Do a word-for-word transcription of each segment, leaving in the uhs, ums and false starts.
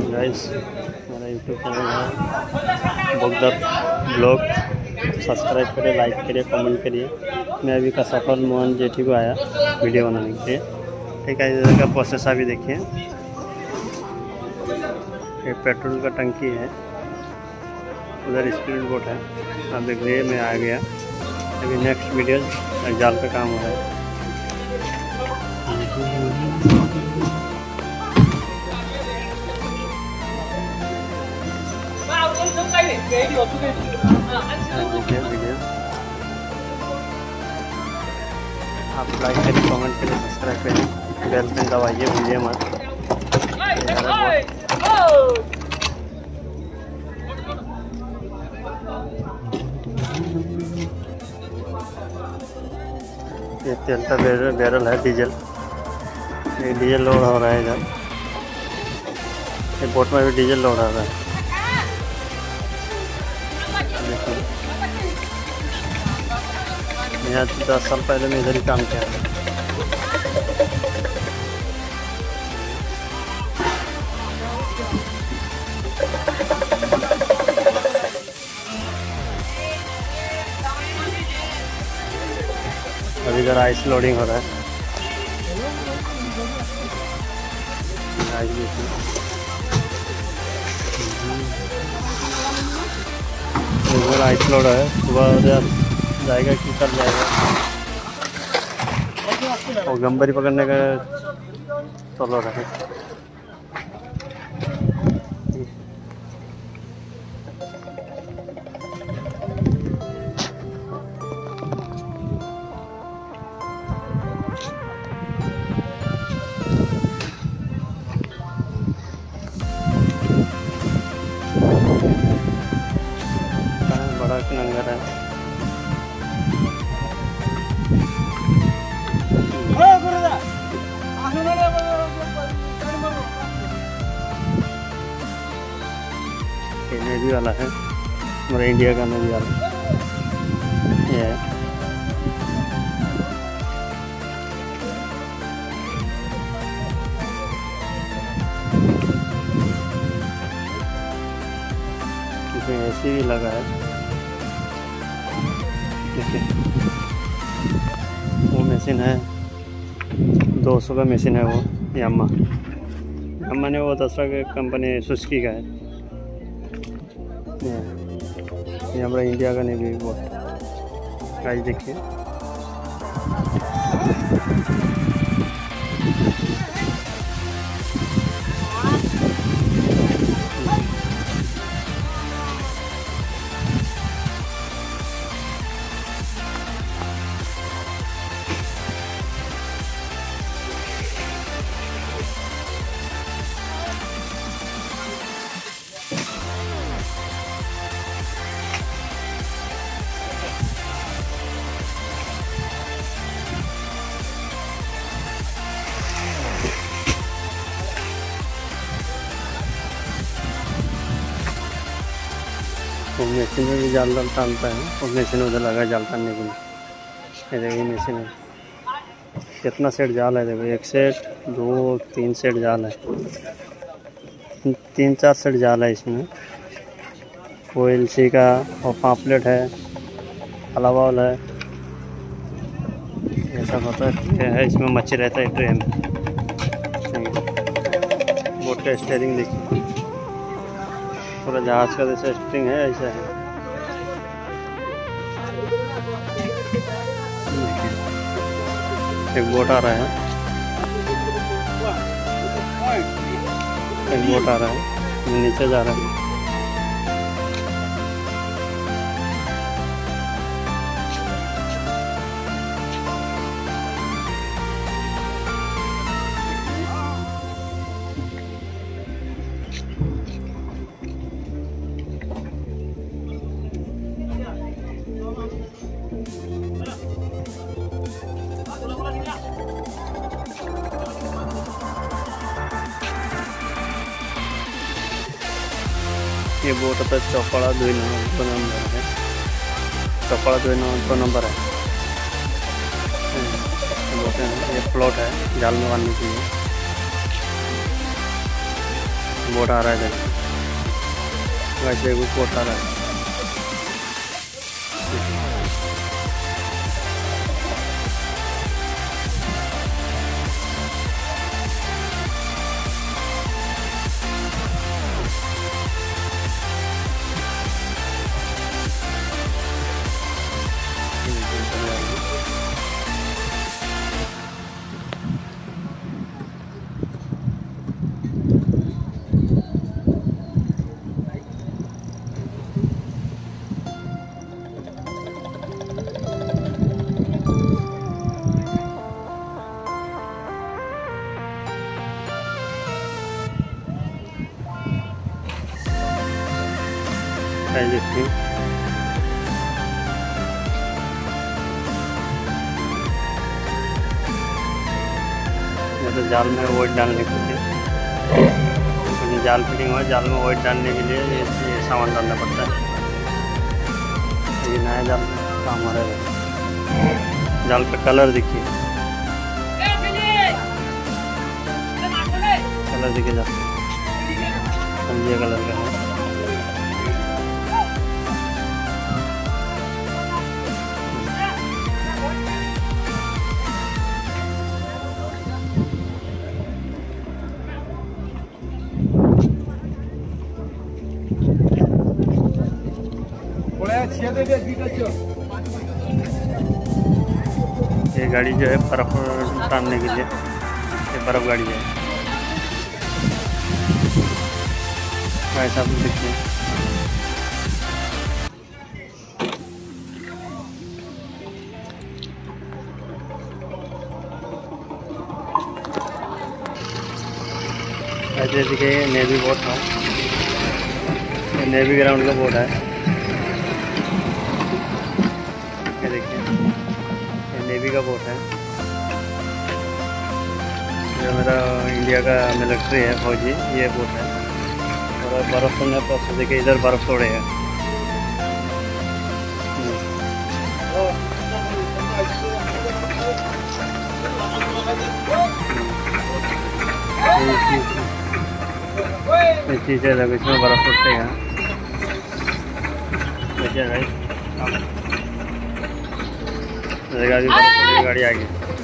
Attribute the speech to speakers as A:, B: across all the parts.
A: Guys, मेरा YouTube channel है बगदर ब्लॉग। सब्सक्राइब करिए, लाइक करिए, कमेंट करिए। मैं अभी का सफल मोहन जेठी को आया वीडियो बनाने के लिए। ठीक है, इधर का प्रोसेस अभी देखिए। ये पेट्रोल का टंकी है, उधर स्पीड बोट है। आप देख लीजिए, मैं आ गया। अभी नेक्स्ट वीडियो जाल का काम हो रहा है। वीडियो आप लाइक करिए, कमेंट करिए, सब्सक्राइब करिए, बेल आइकन दबाइए, भूलिए मत। ये तेल का बैरल बैरल है, डीजल। ये डीजल लोड हो रहा है इधर। ये बोट में भी डीजल लोड हो रहा है। यहाँ दस साल पहले मैं इधर ही काम किया था। अभी इधर आइस लोडिंग हो रहा है। आइस इधर आइस लोड है। सुबह उधर जाएगा कि कल जाएगा। और गंबरी पकड़ने का चलो रहा है। बड़ा नंगर है। नेवी वाला है, हमारे इंडिया का नेवी वाला ये है। इसमें एसी भी लगा है। वो मशीन है, दो सौ का मशीन है वो। यामा यामा ने वो दूसरा के कंपनी सुजुकी का है। ये हमारा इंडिया का नेवी बोट। गाइस देखिए, वो मशीन में भी जाल टानता है। और मशीन उधर लगा जाल टानने के लिए। ये देखिए मशीन है, कितना सेट जाल है। देखो, एक सेट, दो, तीन सेट जाल है। तीन चार सेट जाल है इसमें। वो एल सी का और पापलेट है, अलावाल है। ऐसा होता है, इसमें मच्छी रहता है ट्रे में। बोट का स्टीयरिंग देखिए, पूरा जहाज का जैसा स्टीयरिंग है, ऐसा है। एक बोट आ रहा है, एक बोट आ रहा है, नीचे जा रहा है। ये बोट पे चौपड़ा दो नंबर है। चौपड़ा दो दो नंबर है। ये प्लॉट है जाल में बांधने के लिए। बोट आ रहा है, वैसे कुछ बोट आ रहा है। देखिए ये तो जाल में वेट डालने के लिए, जाल फिटिंग हुआ, जाल में वेट डालने के लिए ये, ये सामान डालना पड़ता है। ये नया जाल काम हो रहा है। जाल का कलर देखिए, कलर देखिए जाल समझिए कलर का है। ये गाड़ी जो है बर्फ टानने के लिए, ये बर्फ गाड़ी है, ऐसा भी देखिए। ऐसे देखिए नेवी बोट है, ये नेवी ग्राउंड का बोट है। ये देखिए ये नेवी का बोट है, ये मेरा इंडिया का मिलिट्री है, फौजी, ये बोट है। और बर्फ़ तोड़ने पर देखिए इधर बर्फ़ तोड़े हैं। ये चीज़ें लगे इसमें बर्फ़ तोड़ते हैं। देखिए भाई गाड़ी गाड़ी आ गई।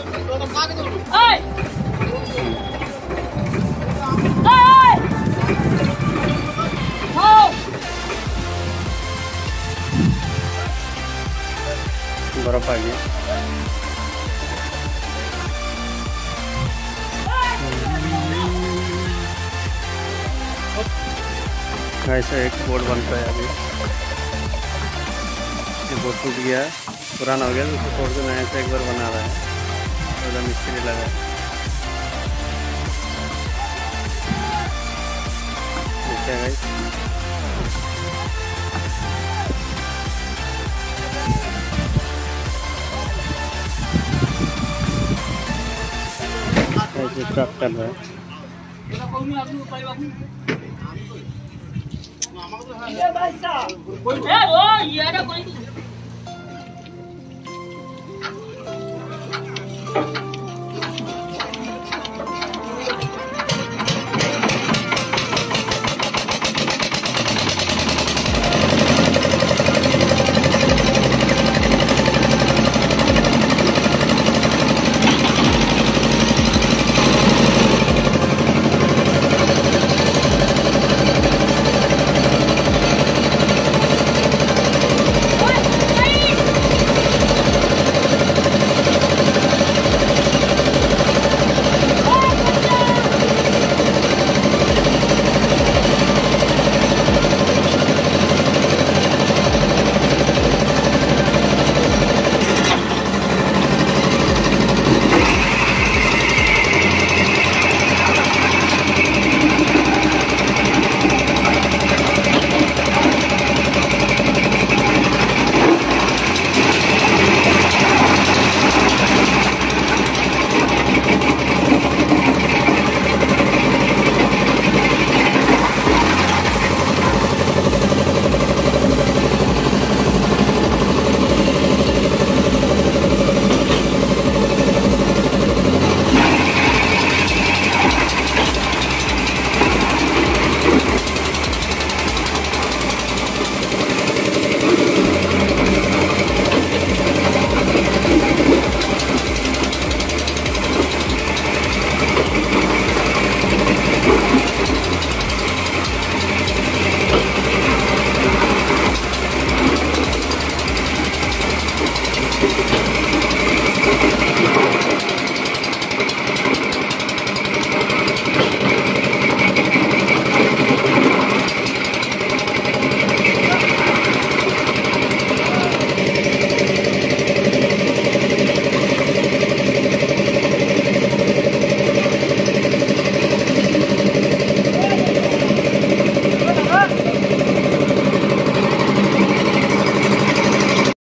A: बर्फ आ गई। ऐसा एक बोर्ड बनता है अभी, ये बोर्ड टूट गया है, पुराना हो गया, तो उसको तोड़ के नया से एक बार बना रहा है, तो मिस्त्री लगा है। देखते हैं गाइस, ऐसे स्टार्ट कर रहा है।
B: ये भाई साहब, कोई है वो ये ना कोई